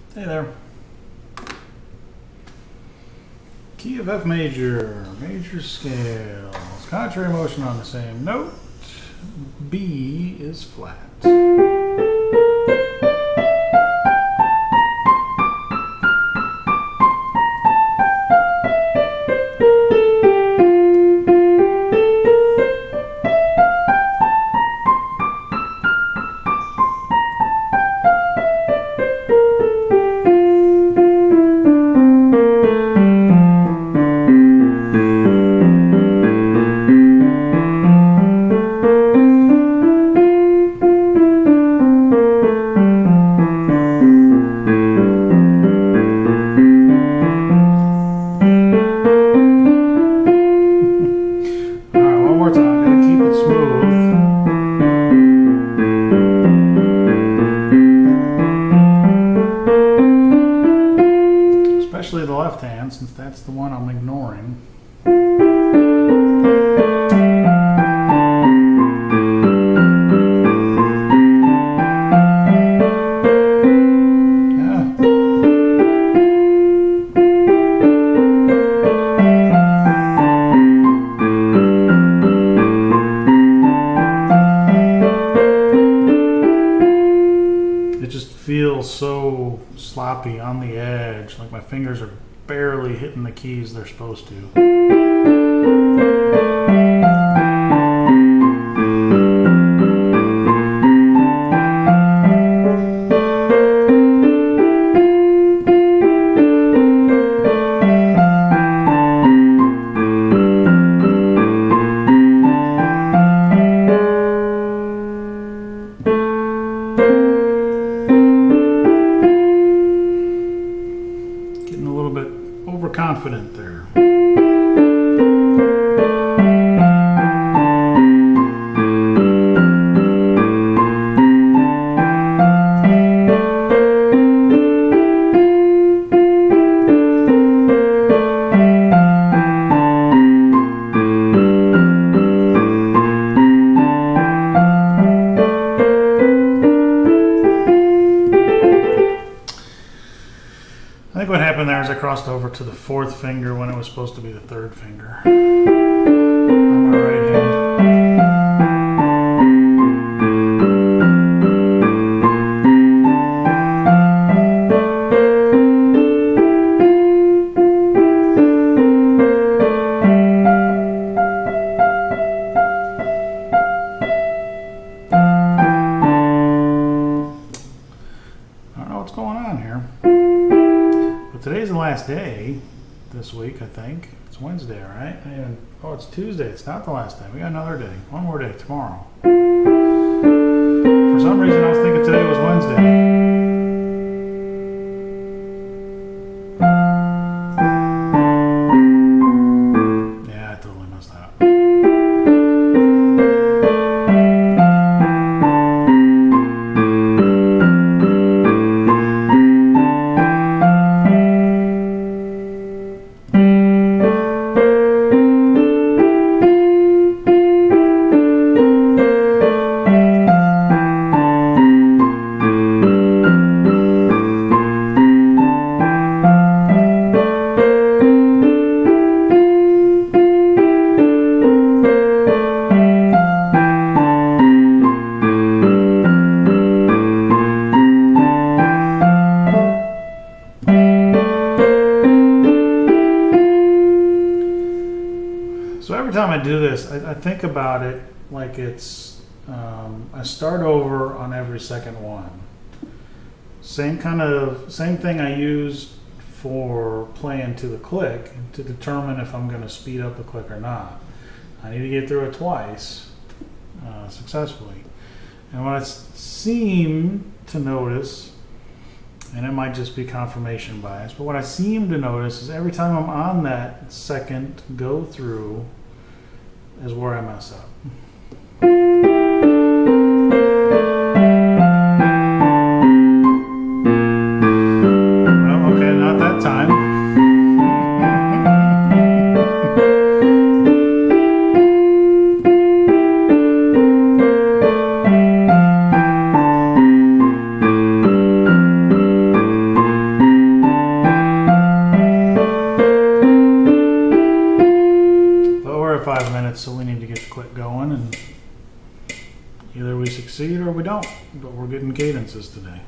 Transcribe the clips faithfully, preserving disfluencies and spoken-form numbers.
Hey there. Key of F major, major scales. Contrary motion on the same note. B is flat. Especially the left hand, since that's the one I'm ignoring. Feels so sloppy on the edge, like my fingers are barely hitting the keys they're supposed to. Overconfident there. I think what happened there is I crossed over to the fourth finger when it was supposed to be the third finger on my right hand. I don't know what's going on here. Today's the last day this week, I think. It's Wednesday, right? And, oh, it's Tuesday. It's not the last day. We got another day. One more day tomorrow. For some reason, I was thinking today was Wednesday. Yeah, I totally messed that up. So every time I do this, I, I think about it like it's, um, I start over on every second one. Same kind of, same thing I use for playing to the click to determine if I'm going to speed up the click or not. I need to get through it twice uh, successfully. And what I seem to notice, and it might just be confirmation bias, but what I seem to notice is every time I'm on that second go through is where I mess up. Well, okay, not that time. quit going, and either we succeed or we don't, but we're getting cadences today.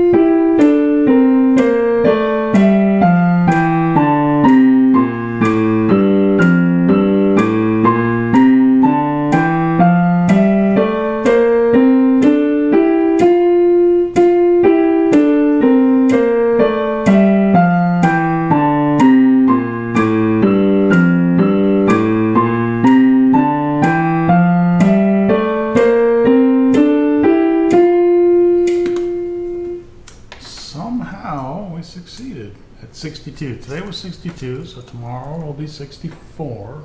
Somehow we succeeded at sixty-two. Today was sixty-two, so tomorrow will be sixty-four.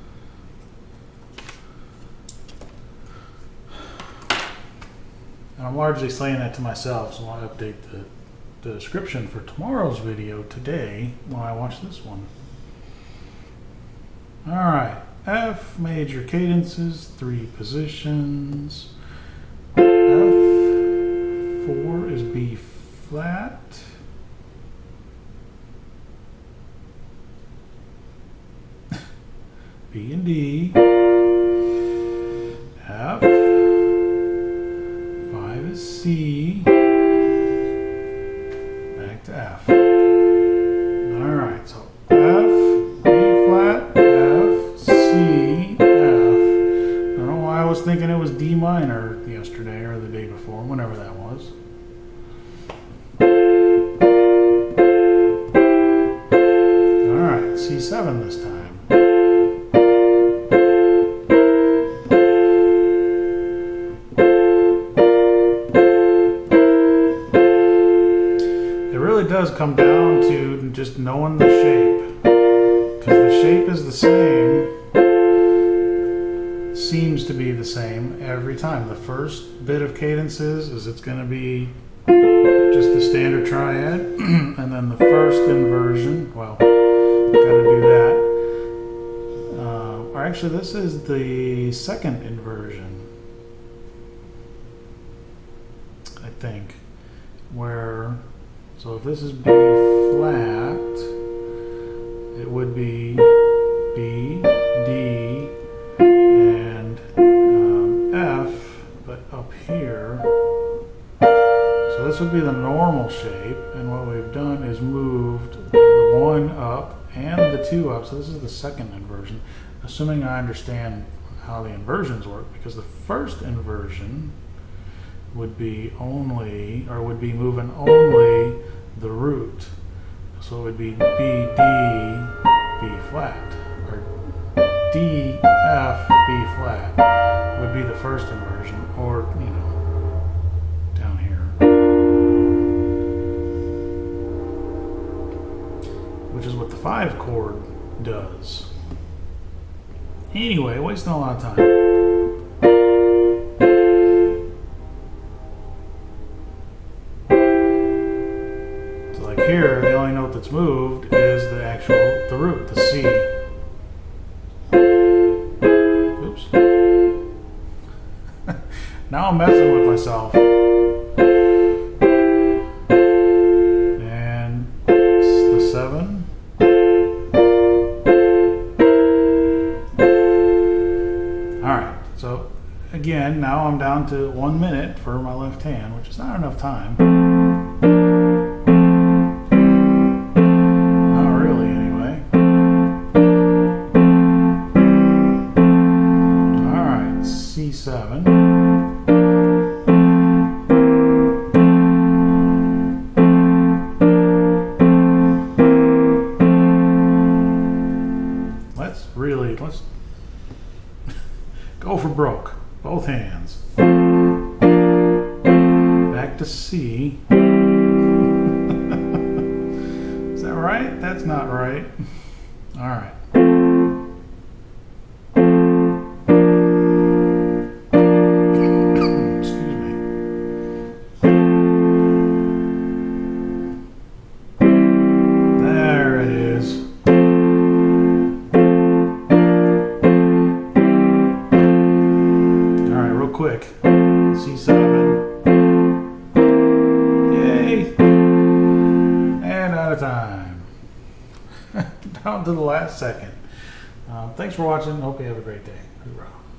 And I'm largely saying that to myself, so I'll update the, the description for tomorrow's video today when I watch this one. Alright, F major cadences, three positions. F four is B flat. B and D. F. Five is C. Back to F. Alright, so F, B flat, F, C, F. I don't know why I was thinking it was D minor yesterday or the day before, whenever that was. Alright, C seven this time. Does come down to just knowing the shape, because the shape is the same, seems to be the same every time. The first bit of cadences is it's going to be just the standard triad, and then the first inversion, well, got to do that. Uh, or actually, this is the second inversion, I think, where. So if this is B flat, it would be B, D, and um, F, but up here. So this would be the normal shape, and what we've done is moved the one up and the two up. So this is the second inversion, assuming I understand how the inversions work, because the first inversion would be only, or would be moving only the root. So it would be B, D, B flat, or D, F, B flat would be the first inversion, or, you know, down here. Which is what the five chord does. Anyway, wasting a lot of time. Here, the only note that's moved is the actual, the root, the C. Oops. Now I'm messing with myself. And it's the seven. Alright, so again, now I'm down to one minute for my left hand, which is not enough time. Seven. Let's really, let's go for broke. Both hands. Back to C. Is that right? That's not right. All right. Quick. C seven. Yay! And out of time. Down to the last second. Um, thanks for watching. Hope you have a great day. Hoorah.